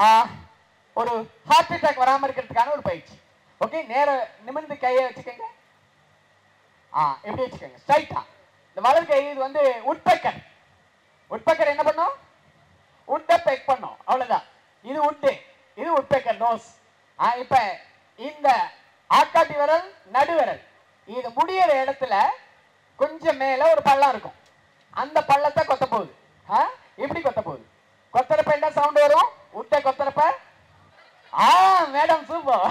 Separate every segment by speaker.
Speaker 1: ஒரு heart attack வராம இருக்கிறதுக்கான ஒரு பயிற்சி. ஓகே, நேர நிமிர்ந்து கையை வச்சுக்கோங்க. எப்படி வச்சுக்கோங்க? ஸ்ட்ரைட்டா. இந்த வலது கை இது வந்து உட்பெக்கர். உட்பெக்கர் என்ன பண்ணும்? உட்டை பெக் பண்ணும், அவ்வளவுதான். இது உட்டு, இது உட்பெக்கர் நோஸ். இப்ப இந்த ஆட்காட்டி விரல், நடுவிரல் இது முடியிற இடத்துல கொஞ்சம் மேல ஒரு பள்ளம் இருக்கும். அந்த பள்ளத்தை கொத்த போகுது. எப்படி கொத்த போகுது? கொத்தரப்ப என்ன சவுண்ட் வரும்? உட்டை கொத்தரப்ப. Madam super.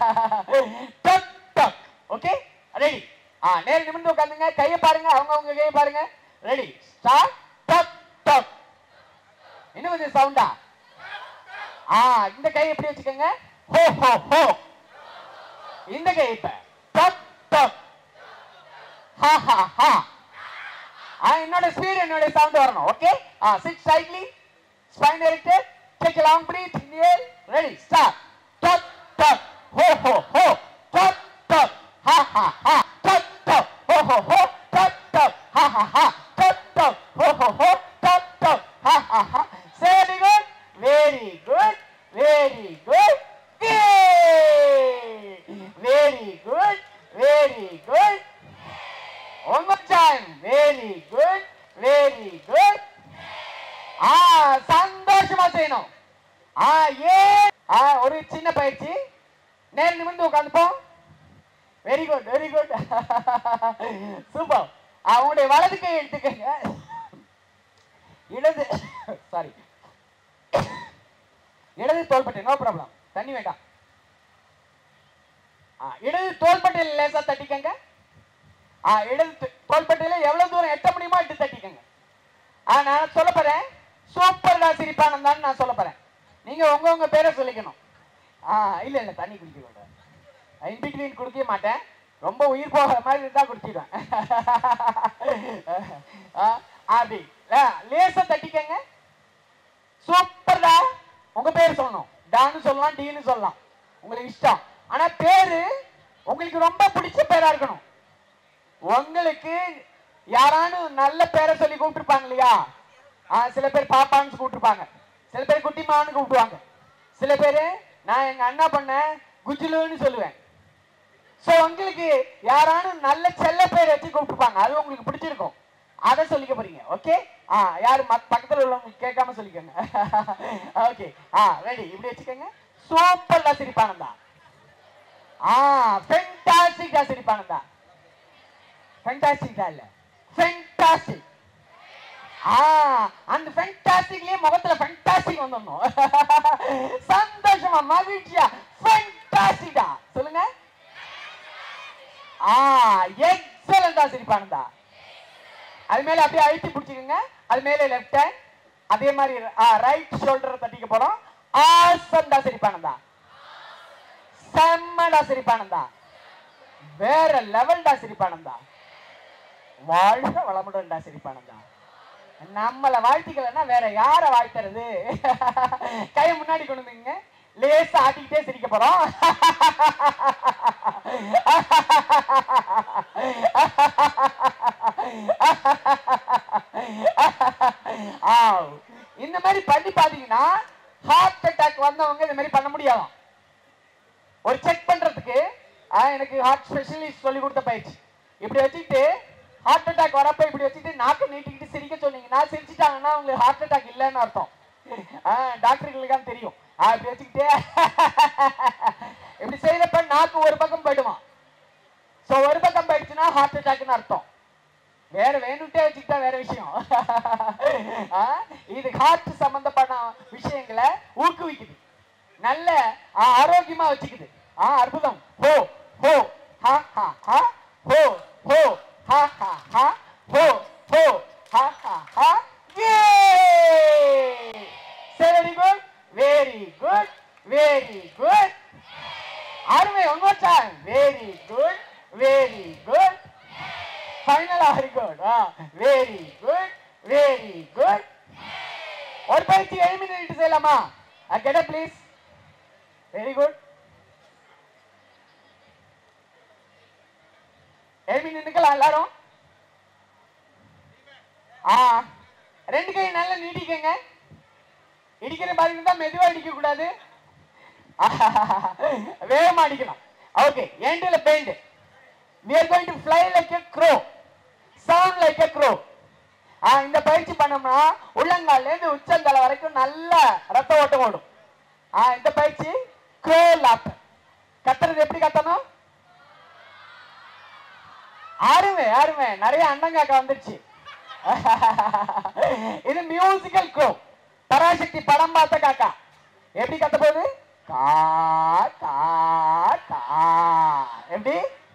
Speaker 1: Okay, ready. நேர் நிமிர்ந்து உட்காந்துங்க. கையை பாருங்க, அவங்க கையை பாருங்க. Ready, start. டக் டக். இன்னும் கொஞ்சம் சவுண்டா. இந்த கை எப்படி வச்சுக்கோங்க? ஹோ ஹோ ஹோ. இந்த கை இப்ப டக் டக். ஹா ஹா ஹா. என்னோட ஸ்பீட், என்னோட சவுண்ட் வரணும். Okay, sit straightly, spine erected, take a long breath in the air. Ready, start. Tuck tuck, ho ho ho. Tuck tuck, ha ha ha. Tuck tuck, ho ho ho. Tuck tuck, ha ha ha. Tuck tuck, ho ho ho. Tuck tuck, ha ha ha. Very good, very good, very good. Yay! Very good, very good. One more time. Very good, very good. சந்தோஷமா செய்யணும். ஒரு சின்ன பயிற்சி. நேர் நிமிர்ந்து உட்காந்துப்போம். Very good, very good, super. உங்களுடைய வலது கை எடுத்துக்கங்க. இடது சாரி இடது தோள்பட்டை, நோ ப்ராப்ளம், தண்ணி வேண்டாம். இடது தோள்பட்டையில் லேசா தட்டிக்கங்க. இடது தோள்பட்டையில எவ்வளவு தூரம் எட்ட முடியுமோ எட்டு தட்டிக்கங்க. நான் சொல்ல போறேன், சூப்பர்டா சிரிப்பானந்தான்னு நான் சொல்ல போறேன். நீங்க உங்க பேரை சொல்லிக்கணும். இல்ல தண்ணி குடிக்க கூடாது. இன்பிட்வீன் குடிக்க மாட்டேன். ரொம்ப உயிர் போகிற மாதிரி இருந்தா குடிச்சிடுவேன். அப்படி லேசா தட்டிக்கங்க. சூப்பர்டா. உங்க பேர் சொல்லணும். டான்னு சொல்லலாம், டீன்னு சொல்லலாம், உங்களுக்கு இஷ்டம். ஆனா பேரு உங்களுக்கு ரொம்ப பிடிச்ச பேரா இருக்கணும். உங்களுக்கு யாரானு நல்ல பேரை சொல்லி கூப்பிட்டுருப்பாங்க இல்லையா? சில பேர் பாப்பான்னு கூப்பிட்டுருப்பாங்க, சில பேர் குட்டிமான்னு கூப்பிடுவாங்க, சில பேர் நான் எங்க அண்ணா பண்ண குஜிலுன்னு சொல்லுவேன். ஸோ உங்களுக்கு யாரானு நல்ல செல்ல பேர் வச்சு கூப்பிட்டுருப்பாங்க, அது உங்களுக்கு பிடிச்சிருக்கும், அதை சொல்லிக்க போறீங்க. ஓகே, யாரு பக்கத்தில் உள்ளவங்களுக்கு கேட்காம சொல்லிக்கோங்க. Okay, ready. இப்படி வச்சுக்கோங்க. சூப்பர்டா சிரிப்பானந்தா. ஃபென்டாஸ்டிக்கா சிரிப்பானந்தா. ஃபென்டாஸ்டிக்கா இல்ல, ஃபென்டாஸ்டிக். அந்த ஃபென்டாஸ்டிக்லயே முகத்துல ஃபென்டாஸ்டிக் வந்துடணும். சந்தோஷமா, மகிழ்ச்சியா, ஃபென்டாஸ்டிக்கா சொல்லுங்க. எக்ஸலண்டா சிரிப்பானந்தா. அது மேல அப்படியே அழுத்தி பிடிச்சிக்கோங்க. அது மேல லெஃப்ட் ஹேண்ட், அதே மாதிரி ரைட் ஷோல்டர் தட்டிக்க போறோம். ஆசம்டா சிரிப்பானந்தா. செம்மடா சிரிப்பானந்தா. வேற லெவல்டா சிரிப்பானந்தா. வாழ்க வளமுடன்டா சிரிப்பானந்தா. நம்மளை வாழ்த்திக்கலன்னா வேற யார வாழ்த்துறது? கையை முன்னாடி கொண்டு வந்துங்க. லேசா ஆட்டிக்கிட்டே சிரிக்க போறோம். இந்த மாதிரி பண்ணி பாத்தீங்கன்னா ஹார்ட் அட்டாக் வந்தவங்க இந்த மாதிரி பண்ண முடியாது. ஒரு செக் பண்றதுக்கு எனக்கு ஹார்ட் ஸ்பெஷலிஸ்ட் சொல்லி கொடுத்த பயிற்சி. இப்படி வச்சுக்கிட்டு ஹார்ட் அட்டாக் வரப்ப இப்படி வச்சுட்டு நாக்கு நீட்டிக்கிட்டு சிரிக்க சொன்னீங்கன்னா, சிரிச்சுட்டாங்கன்னா உங்களுக்கு ஹார்ட் அட்டாக் இல்லைன்னு அர்த்தம். டாக்டர்களுக்கு தான் தெரியும். இப்படி வச்சுக்கிட்டே இப்படி செய்யறப்ப நாக்கு ஒரு பக்கம் போயிடுமா. ஸோ ஒரு பக்கம் போயிடுச்சுன்னா ஹார்ட் அட்டாக்னு அர்த்தம். வேற வேணுட்டே வச்சுக்கிட்டா வேற விஷயம். இது ஹார்ட் சம்பந்தப்பட்ட விஷயங்களை ஊக்குவிக்குது, நல்ல ஆரோக்கியமா வச்சுக்குது. அற்புதம். ஹோ ஹோ ஹா ஹா ஹா. ஹோ ஹோ ஹா ஹா ஹா. ஹோ ஹோ ஹா ஹா ஹா. Very good, very good, very good. அருமை. One more time. Very good, very good. ஃபைனலா very good. Very good, very good. ஒரு பயிற்சி 7 மினிட் செய்யலாமா? Get up please. Very good. 7 minute நிக்கலாம் எல்லாரும். ரெண்டு கை நல்லா நீட்டிக்கங்க. இடிக்கிற மாதிரி இருந்தா மெதுவா இடிக்க கூடாது, வேகமா அடிக்கலாம். ஓகே, எண்டில bend. we are going to fly like a crow, sound like a crow. இந்த பயிற்சி பண்ணோம்னா உள்ளங்கால்ல இருந்து உச்சந்தலை வரைக்கும் நல்ல ரத்த ஓட்டம் ஓடும். இந்த பயிற்சி crow lap. கத்துறது எப்படி கத்தணும்? அருமை அருமை, நிறைய அண்ணங்காக்கா வந்துருச்சு. இது மியூசிக்கல் க்ரோ. பராசக்தி படம் பார்த்த காக்கா எப்படி கத்த போகுது? கா கா கா. எப்படி?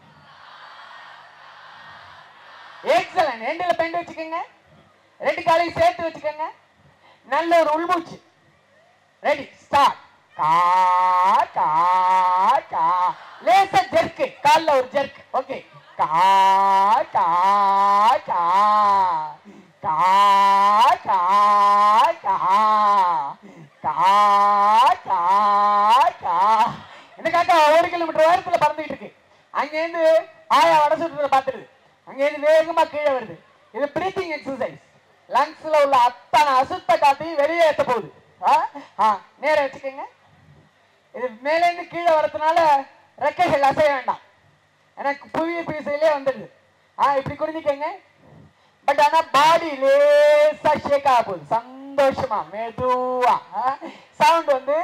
Speaker 1: எக்ஸலன்ட். எண்டில பெண்ட் வச்சுக்கோங்க, ரெண்டு காலையும் சேர்த்து வச்சுக்கோங்க, நல்ல ஒரு உள்மூச்சு. Ready, start. கா கா கா. லேசா ஜெர்க், கால்ல ஒரு ஜெர்க். ஓகே, கா கா கா கா கா கா கா கா கா. இந்த காக்கா 1 கிலோமீட்டர் உயரத்துல பறந்துட்டு இருக்கு. அங்கேருந்து ஆயா வடை சுட்டுறத பார்த்துருது, அங்கேருந்து வேகமா கீழே வருது. இது பிரீத்திங் எக்ஸசைஸ். லங்ஸ்ல உள்ள அத்தனை அசுத்த காத்தையும் வெளியே ஏற்ற போகுது. நேரம் வச்சுக்கோங்க. இது மேலேருந்து கீழே வரதுனால ரெக்கைகள் அசைய வேண்டாம், எனக்கு புவியீர்ப்பு விசையிலே வந்துடுது. இப்படி குடிஞ்சிக்கங்க. பட் ஆனா பாடி லேசா ஷேக் ஆக போகுது, சந்தோஷமா மெதுவா. சவுண்ட் வந்து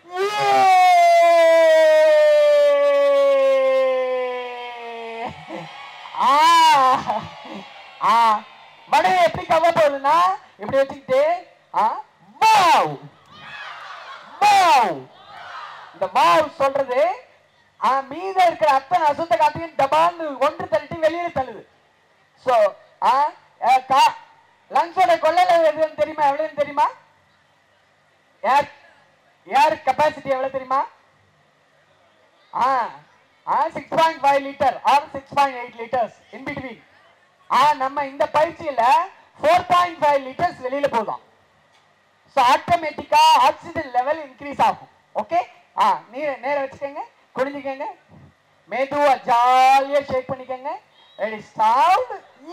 Speaker 1: மனைவி எப்படி கவ போகுதுன்னா இப்படி வச்சுக்கிட்டு வாவ் வாவ். இந்த வாவ் சொல்றது மீத இருக்கிற அத்தனை அசுத்த காத்தையும் டபான்னு ஒன்று தள்ளிட்டு வெளியில தள்ளுது. சோ லங்ஸோட கொள்ளையில எதுன்னு தெரியுமா? எவ்வளவுன்னு தெரியுமா? ஏர் கெப்பாசிட்டி எவ்வளவு தெரியுமா? 6.5 litre or 6.8 litres in between. நம்ம இந்த பயிற்சியில 4.5 லிட்டர்ஸ் வெளியில போதும். சோ ஆட்டோமேட்டிக்கா ஆக்சிஜன் லெவல் இன்க்ரீஸ் ஆகும். ஓகே, நேர வச்சுக்கோங்க, குடிஞ்சுக்கங்க, மெதுவா ஜாலியா ஷேக் பண்ணிக்கங்க. Ready, start.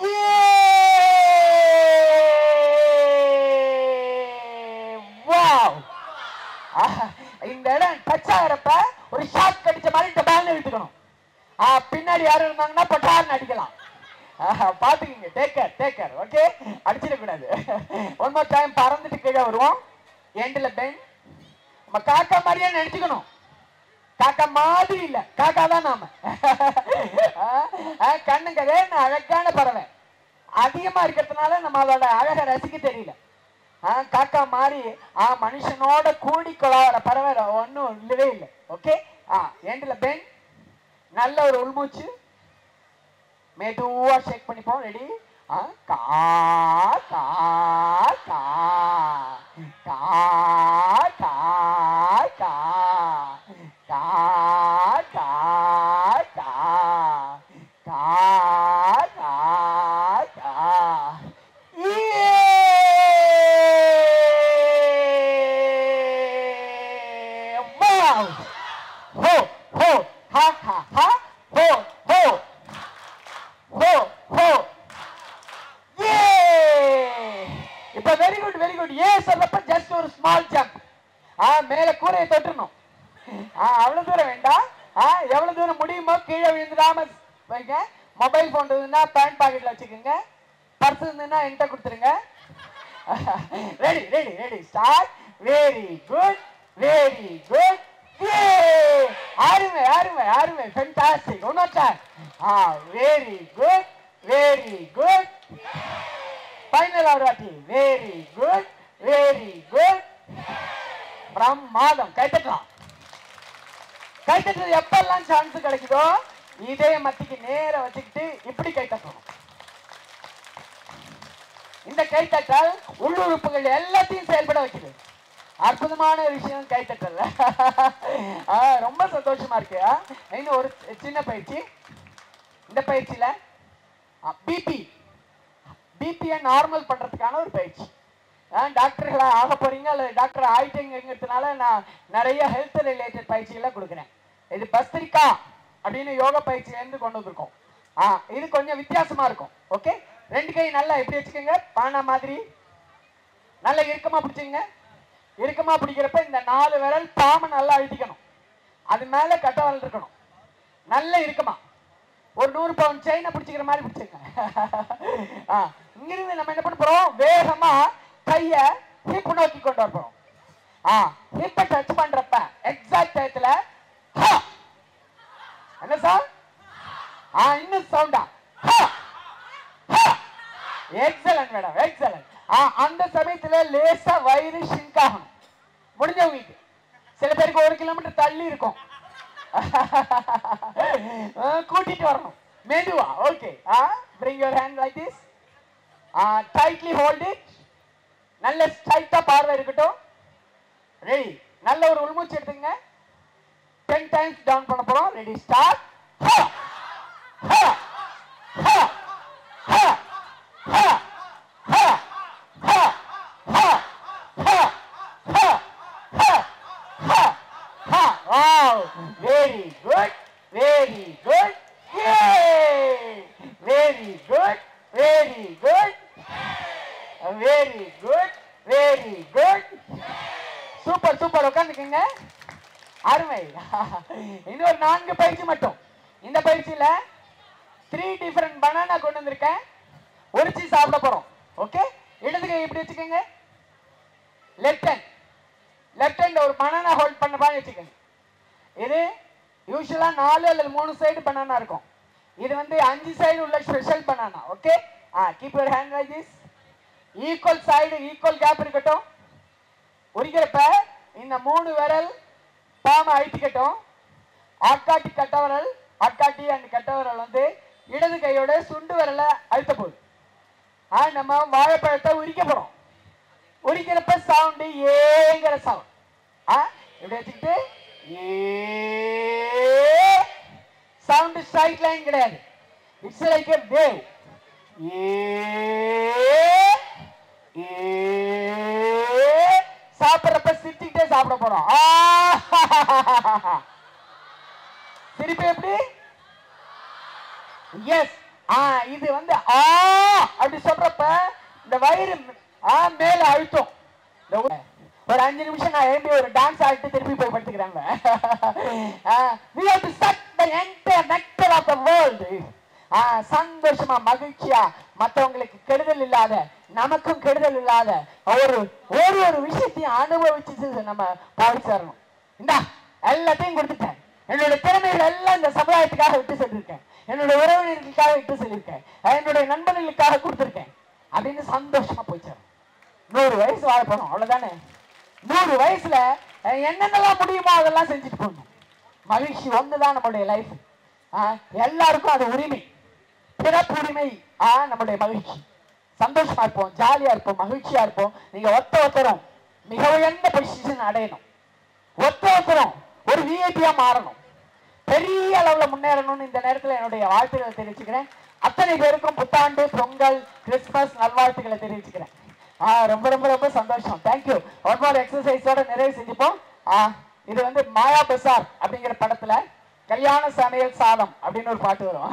Speaker 1: வாவ். இந்த இடம் டச் ஆகிறப்ப ஒரு ஷாக் கடிச்ச மாதிரி டபால்னு இழுத்துக்கணும். பின்னாடி யாரும் இருந்தாங்கன்னா பட்டார்னு அடிக்கலாம். பாத்துக்கீங்க, டேக்கர். ஓகே, அடிச்சிடக்கூடாது. One more time. பறந்துட்டு கீழே வருவோம். எண்டில் பெண்ட். நம்ம காக்கா மாதிரியே நினைச்சுக்கணும். காக்கா மாதிரி இல்ல, காக்கா தான் நாம. கண்ணுங்கதே அழகான பறவை அதிகமா இருக்கிறதுனால நம்ம அதோட அழகை ரசிக்க தெரியல. காக்கா மாதிரி மனுஷனோட கூடி கொள்ளாத பறவை ஒன்னும் இல்லவே இல்லை. ஓகே, எண்டில் பெண்ட். நல்ல ஒரு உள்மூச்சு, மெதுவா ஷேக் பண்ணிப்போம். ரெடி, கா கா கா கா கா கா கா கா கா கா கா கா. ஹோ ஹோ ஹா ஹா ஹா ஹோ ஹோ ஹோ ஹோ. இப்ப வெரி குட் வெரி குட். சொல்றப்ப ஜஸ்ட் ஒரு ஸ்மால் ஜம்ப். மேல கூரையை தொட்டுறணும். அவ்வளவு தூரம் வேண்டாம். எவ்வளவு தூரம் முடியுமோ கீழே விழுந்துடாம வைங்க. மொபைல் போன் இருந்ததுன்னா பேண்ட் பாக்கெட்ல வச்சுக்கோங்க. பர்ஸ் இருந்ததுன்னா என்கிட்ட கொடுத்துருங்க. Ready ready ready, start. Very good very good. அருமை அருமை அருமை, fantastic. One time. Very good very good. Final ஒரு வாட்டி. Very good very good. பிரமாதம். கைத்தட்டலாம். கைத்தட்டது எப்பெல்லாம் சான்ஸ் கிடைக்குதோ இதய மத்திக்கு நேர வச்சுக்கிட்டு இப்படி கைத்தட்டணும். இந்த கைத்தட்டல் உள்ளுறுப்புகள் எல்லாத்தையும் செயல்பட வைக்குது. அற்புதமான விஷயம் கைத்தட்டல். ரொம்ப சந்தோஷமா இருக்கு. இன்னும் ஒரு சின்ன பயிற்சி. இந்த பயிற்சியில பிபியை நார்மல் பண்றதுக்கான ஒரு பயிற்சி. டாக்டர்களா ஆக போறீங்க அல்லது டாக்டர் ஆயிட்டீங்கிறதுனால நான் நிறைய ஹெல்த் ரிலேட்டட் பயிற்சிகளை கொடுக்குறேன். இது பஸ்திரிகா அப்படின்னு யோகா பயிற்சியிலேருந்து கொண்டு வந்திருக்கோம். இது கொஞ்சம் வித்தியாசமா இருக்கும். ஓகே, ரெண்டு கை நல்லா எப்படி வச்சுக்கோங்க, பானா மாதிரி நல்லா இறுக்கமா பிடிச்சிங்க. இறுக்கமா பிடிக்கிறப்ப இந்த 4 விரல் பாம்பை நல்லா அழுத்திக்கணும். அது மேல கட்டை விரல் இருக்கணும். நல்ல இறுக்கமா ஒரு 100 பவுண்ட் செயினை பிடிச்சிக்கிற மாதிரி பிடிச்சிருங்க. இங்கிருந்து நம்ம என்ன பண்ண போறோம், வேகமா கைய ஹிப் நோக்கி கொண்டு வர போறோம். ஹிப்பை டச் பண்றப்ப எக்ஸாக்ட் டயத்துல என்ன சார், இன்னும் சவுண்டா, எக்ஸலன்ட் மேடம், எக்ஸலன்ட். அந்த சமயத்துல லேசா வயிறு ஷிங்க் ஆகணும். முடிஞ்சவங்களுக்கு சில பேருக்கு 1 கிலோமீட்டர் தள்ளி இருக்கும், கூட்டிட்டு வரணும் மெதுவா. Okay, bring your hand like this, tightly hold it. நல்ல ஸ்ட்ரைட்டா பார்வை இருக்கட்டும். ரெடி, நல்ல ஒரு உள்மூச்சு எடுத்துங்க. 10 times டவுன் பண்ண போறோம். Ready, start. Very good, very good, very good, very good, very good, very good. Super super, உட்காந்துக்குங்க. அருமை. இன்னொரு 4 பயிற்சி மட்டும். இந்த பயிற்சியில 3 டிஃபரெண்ட் பனானா கொண்டு வந்திருக்கேன், உரிச்சு சாப்பிட போறோம். ஓகே, இடது கை இப்படி வச்சுக்கோங்க. லெஃப்ட் ஹேண்ட் ஒரு பனானா ஹோல்ட் பண்ண மாதிரி வச்சுக்கோங்க. இது யூசுவலா 4 அல்லது 3 சைடு பனானா இருக்கும். இது வந்து 5 சைடு உள்ள special banana. Okay, keep your hand like this. Equal side equal gap இருக்கட்டும். உரிக்கிறப்ப இந்த 3 விரல் பாம்பை அழுத்திக்கட்டும். ஆட்காட்டி கட்ட விரல், ஆட்காட்டி அண்ட் கட்ட விரல் வந்து இடது கையோட சுண்டு விரலை அழுத்த போகுது. நம்ம வாழைப்பழத்தை உரிக்க போறோம். உரிக்கிறப்ப சவுண்டு ஏங்கிற சவுண்ட். இப்படி வச்சுக்கிட்டு சவுண்ட் ஸ்ட்ரைட் லைன் கிடையாது, இட்ஸ் லைக் எ வேவ். சாப்பிட்றப்ப சிரிச்சுக்கிட்டே சாப்பிட போறோம். சிரிப்பு எப்படி? எஸ், இது வந்து அப்படி சொல்றப்ப இந்த வயிறு மேல அழுத்தம். ஒரு 5 நிமிஷம் நான் எழுப்பி ஒரு டான்ஸ் ஆடிட்டு திருப்பி போய் படுத்துக்கிறாங்க. we have to suck the entire nectar of the world. சந்தோஷமா மகிழ்ச்சியா மற்றவங்களுக்கு கெடுதல் இல்லாத, நமக்கும் கெடுதல் இல்லாத ஒரு விஷயத்தையும் அனுபவிச்சு நம்ம போய் சேரணும். இந்தா எல்லாத்தையும் கொடுத்துட்டேன். என்னுடைய திறமைகள் எல்லாம் இந்த சமுதாயத்துக்காக விட்டு சொல்லியிருக்கேன், என்னுடைய உறவினர்களுக்காக விட்டு சொல்லியிருக்கேன், என்னுடைய நண்பர்களுக்காக கொடுத்துருக்கேன் அப்படின்னு சந்தோஷமா போய் சேரணும். 100 வயசு வாழ போறோம், அவ்வளவுதானே. 100 வயசுல என்னென்னலாம் முடியுமோ அதெல்லாம் செஞ்சுட்டு போகணும். மகிழ்ச்சி ஒண்ணுதான் நம்மளுடைய லைஃப். எல்லாருக்கும் அது உரிமை, பிறப்பு உரிமை. நம்மளுடைய மகிழ்ச்சி, சந்தோஷமா இருப்போம், ஜாலியா இருப்போம், மகிழ்ச்சியா இருப்போம். நீங்க ஒருத்தரும் மிக உயர்ந்த பொசிஷன் அடையணும், ஒருத்தரும் ஒரு விஐபியா மாறணும், பெரிய அளவுல முன்னேறணும்னு இந்த நேரத்தில் என்னுடைய வாழ்த்துக்களை தெரிவிச்சுக்கிறேன். அத்தனை பேருக்கும் புத்தாண்டு, பொங்கல், கிறிஸ்துமஸ் நல்வாழ்த்துக்களை தெரிவிச்சுக்கிறேன். ரொம்ப ரொம்ப ரொம்ப சந்தோஷம். தேங்க்யூ. ஒன் மோர் எக்ஸசைஸோட நிறைவு செஞ்சுப்போம். இது வந்து மாயா பசார் அப்படிங்கிற படத்துல கல்யாண சமையல் சாதம் அப்படின்னு ஒரு பாட்டு வரும்.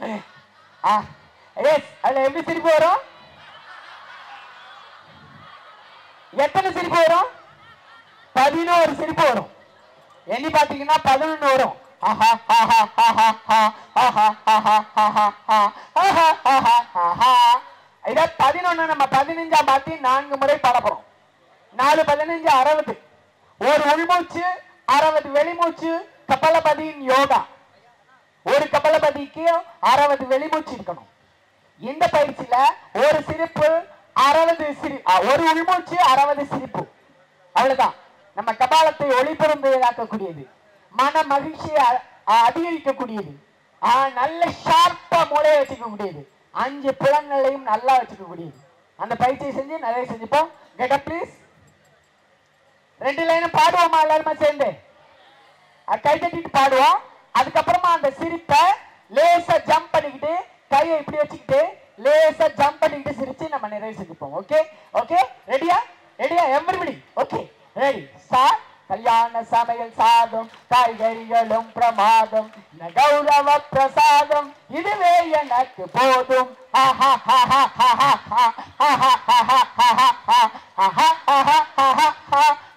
Speaker 1: எஸ், அதுல எப்படி சிரிப்பு வரும்? எத்தனை சிரிப்பு வரும்? 11 சிரிப்பு வரும். எண்ணி பாத்தீங்கன்னா 11 வரும். இத 11 நம்ம 15ஆ மாத்தி 4 முறை பாட போறோம். 4 15 60. ஒரு உள்மூச்சு 60 வெளிமூச்சு. கபாலபதியின் யோகா. ஒரு கபாலபதிக்கு 60 வெளிமூச்சு இருக்கணும். இந்த பயிற்சியில ஒரு சிரிப்பு 60 ஒரு உள்மூச்சு 60 சிரிப்பு. அவ்வளவுதான். நம்ம கபாலத்தை ஒளிபெரும்படியாக்கக்கூடியது, மன மகிழ்ச்சியை அதிகரிக்கக்கூடியது, நல்ல ஷார்ப்பா மூளையை வச்சுக்க முடியுது, 5 புலன்களையும் நல்லா வச்சுக்க முடியுது. அந்த பயிற்சியை செஞ்சு நிறைய செஞ்சுப்போம். Get up please. 2 லைனும் பாடுவோமா எல்லாருமே சேர்ந்து? கை தட்டிட்டு பாடுவோம். அதுக்கப்புறமா அந்த சிரிப்பை லேசா ஜம்ப் பண்ணிக்கிட்டு கையை இப்படி வச்சுக்கிட்டு லேசா ஜம்ப் பண்ணிக்கிட்டு சிரிச்சு நம்ம நிறைவு செஞ்சுப்போம். ஓகே ஓகே, ரெடியா? ரெடியா எவ்ரிபடி? Okay, ready. ஸ்டார்ட். கல்யாண சமையல் சாதம், காய்கறிகளும் பிரமாதம், கௌரவ பிரசாதம், இதுவே எனக்கு போதும்.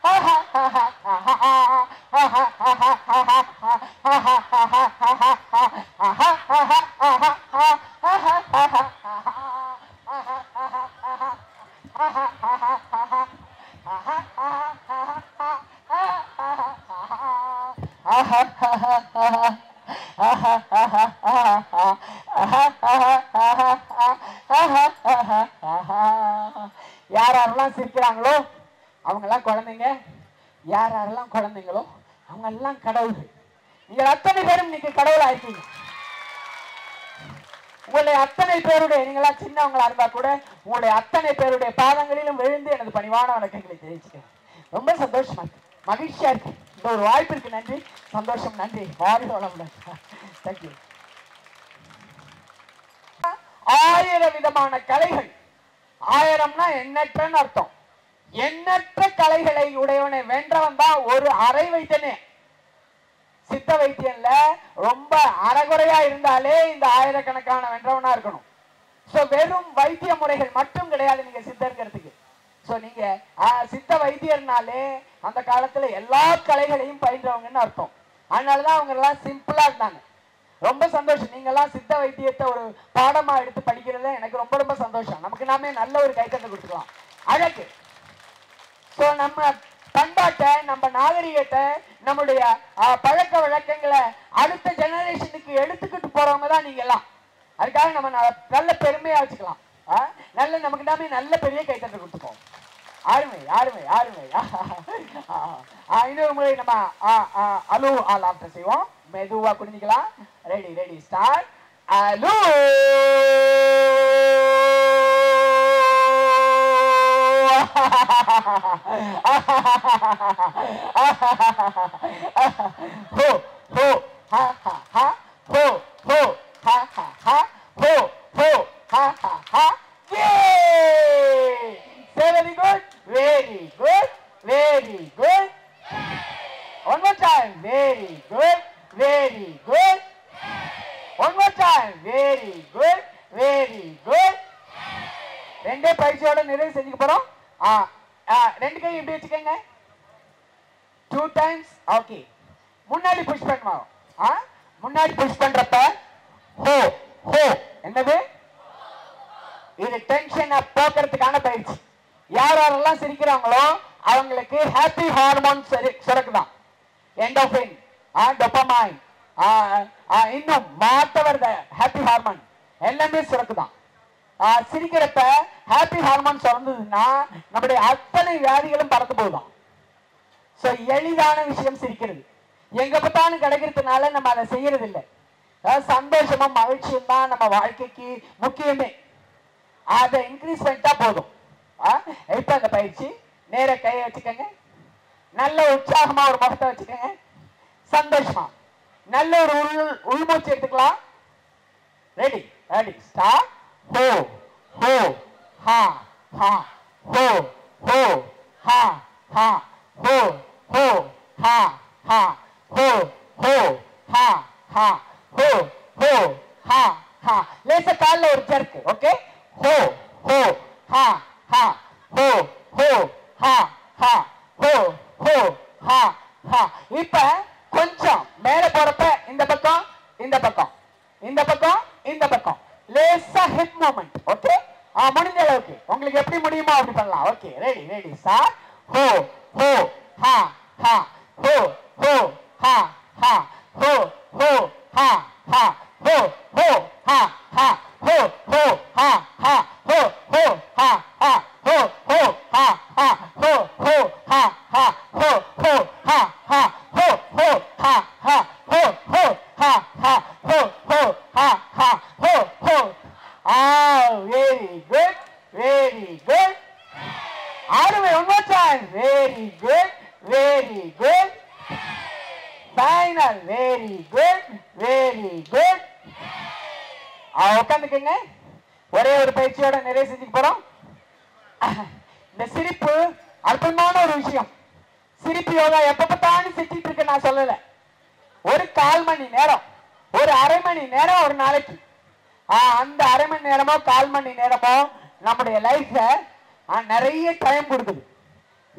Speaker 1: யாரெல்லாம் சிரிக்கிறாங்களோ அவங்க எல்லாம் குழந்தைங்க, யாரெல்லாம் குழந்தைங்களோ அவங்க எல்லாம் கடவுள்கள். நீங்க அத்தனை பேரும் இன்னைக்கு கடவுளா இருக்கீங்க. உங்களுடைய அத்தனை பேருடைய, நீங்களா சின்னவங்களா இருந்தா கூட உங்களுடைய அத்தனை பேருடைய பாதங்களிலும் விழுந்து எனது பணிவான வணக்கங்களை தெரிவிச்சுக்கிறேன். ரொம்ப சந்தோஷமா இருக்கு, மகிழ்ச்சியா இருக்கு. இந்த ஒரு வாய்ப்பிற்கு நன்றி, சந்தோஷம், நன்றி. வாழ்க வளமுடன். தேங்க்யூ. 1000 விதமான கலைகள், 1000னா எண்ணற்றன்னு அர்த்தம். எண்ணற்ற கலைகளை உடையவனை வென்றவன் தான் ஒரு அரை வைத்தியனே. சித்த வைத்தியன்ல ரொம்ப அறகுறையா இருந்தாலே இந்த 1000கணக்கான வென்றவனா இருக்கணும். சோ வெறும் வைத்திய முறைகள் மட்டும் கிடையாது நீங்க சித்தர்ங்கிறதுக்கு. சோ நீங்க சித்த வைத்தியர்னாலே அந்த காலத்துல எல்லா கலைகளையும் பயின்றவங்கன்னு அர்த்தம். அதனாலதான் அவங்க எல்லாம் சிம்பிளா இருந்தாங்க. ரொம்ப சந்தோஷம். நீங்க எல்லாம் சித்த வைத்தியத்தை ஒரு பாடமா எடுத்து படிக்கிறது எனக்கு ரொம்ப ரொம்ப சந்தோஷம். நமக்கு நாமே நல்ல ஒரு கைத்தட்டை கொடுத்துக்கலாம். அழகு. சோ நம்ம பண்பாட்டை, நம்ம நாகரிகத்தை, நம்முடைய பழக்க வழக்கங்களை அடுத்த ஜெனரேஷனுக்கு எடுத்துக்கிட்டு போறவங்க தான் நீங்க எல்லாம். அதுக்காக நம்ம நல்ல பெருமையா வச்சுக்கலாம். நல்ல நமக்கு நாமே நல்ல பெரிய கைத்தட்டை கொடுத்துப்போம். அருமை அருமை அருமை. இன்னொரு முறை நம்ம அலு ஆலாப்ட செய்வோம். மெதுவா குடிஞ்சிக்கலாம். Ready ready start. அலு ho ho ha ha ha ho ho ha ha ha ho ho ha ha ha. Yay! Say very good, very good, very good. One more time, very good, very good. One more time, very good, very good. ரெண்டே பயிற்சியோட நிறைவு செஞ்சுக்க போறோம். ரெண்டு கை இப்படி வச்சுக்கோங்க. 2 times. Okay. முன்னாடி push பண்ணுவோம். முன்னாடி புஷ் பண்றப்ப ஹோ ஹோ என்னது? இது டென்ஷனை போக்குறதுக்கான பயிற்சி. யாரெல்லாம் சிரிக்கிறாங்களோ அவங்களுக்கு ஹாப்பி ஹார்மோன் சுரக்குதான். எண்டோஃபின், டோபமைன், இன்னும் மாத்தவர் ஹாப்பி ஹார்மோன் எல்லாமே சுரக்குதான். சிரிக்கிறப்ப ஹாப்பி ஹார்மோன் சுரந்ததுன்னா நம்முடைய அத்தனை வியாதிகளும் பறந்து போகுதான். சோ எளிதான விஷயம் சிரிக்கிறது. எங்க பார்த்தாலும் கிடைக்கிறதுனால நம்ம அதை செய்யறது இல்லை. சந்தோஷமும் மகிழ்ச்சியும் தான் நம்ம வாழ்க்கைக்கு முக்கியமே. அதை இன்க்ரீஸ் பண்ணிட்டா போதும். இப்ப அந்த பயிற்சி நேர கையை வச்சுக்கோங்க. நல்ல உற்சாகமா ஒரு முகத்தை வச்சுக்கோங்க. சந்தோஷமா நல்ல ஒரு உள்மூச்சு எடுத்துக்கலாம். Ready ready start. ho ho ha ha ho ho ha ha ho ho ha ha ho ho ha ha ho ho ha ha. லேசா கால்ல ஒரு jerk. Okay. ho ho ha ha ho ho ha ha ho ho ha ha. இப்ப கொஞ்சம் மேல போறப்ப இந்த பக்கம் இந்த பக்கம் இந்த பக்கம் இந்த பக்கம் லேசா ஹிப் மூவ்மெண்ட். ஓகே. முடிஞ்ச அளவுக்கு உங்களுக்கு எப்படி முடியுமோ அப்படி பண்ணலாம். ஓகே. Ready ready start. ஹோ ஹோ ஹா ஹா ஹோ ஹோ ஹா ஹா ஹோ ஹோ ஹா ஹா ஹோ ஹோ ஹா ஹா ஹோ ஹோ ஹா ஹா ஹோ ஹோ ஹா ஹா ஹோ ஹோ ஹா ஹா ஹோ ஹோ ஹா ஹா ஹோ ஹோ ஹா ஹா ஹோ ஹோ ஹா ஹா ஹோ ஹோ ஹா ஹா ஹோ ஹோ ஹா ஹா ஹோ ஹோ. Very good, very good. Arme, one more time. Very good, very good. Final, very good, very good. உட்காந்துக்கங்க. ஒரே ஒரு பயிற்சியோட நிறைய செஞ்சுக்க போறோம். இந்த சிரிப்பு அற்புதமான ஒரு விஷயம். சிரிப்பு யோகா எப்ப பார்த்தாலும் சிரிச்சிட்டு இருக்க நான் சொல்லல. ஒரு 1/4 மணி நேரம், ஒரு அரை மணி நேரம் ஒரு நாளைக்கு, அந்த அரை மணி நேரமோ 1/4 மணி நேரமோ நம்முடைய லைஃப்ல நிறைய டைம் கொடுக்குது.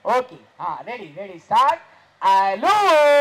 Speaker 1: Okay ready ready start hello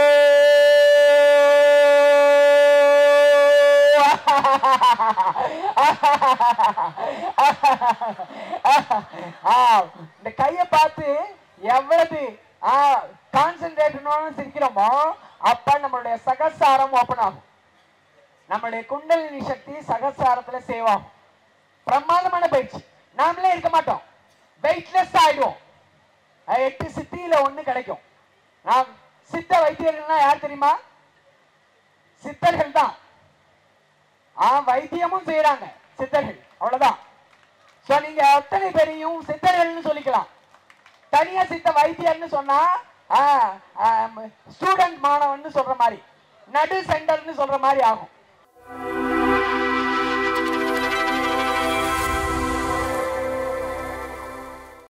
Speaker 1: இந்த கையை பார்த்து எவ்வளவு கான்சென்ட்ரேட் சிரிக்கிறோமோ அப்ப நம்மளுடைய சகசாரம் ஓபன் ஆகும். நம்மளுடைய குண்டலினி சக்தி சகசாரத்துல சேவ் ஆகும். பிரமாதமான பயிற்சி. நாமளே இருக்க மாட்டோம், வெயிட்லெஸ் ஆயிடுவோம். 8 சித்தியில 1 கிடைக்கும். நாம் சித்த வைத்தியர்கள்னா யார் தெரியுமா? சித்தர்கள் தான். வைத்தியமும் செய்யறாங்க சித்தர்கள், அவ்வளவுதான். சோ நீங்க அத்தனை பேரையும் சித்தர்கள்னு சொல்லிக்கலாம். தனியா சித்த வைத்தியர்னு சொன்னா ஸ்டூடெண்ட் மாணவன் சொல்ற மாதிரி, நடு சென்டர்னு சொல்ற மாதிரி ஆகும்.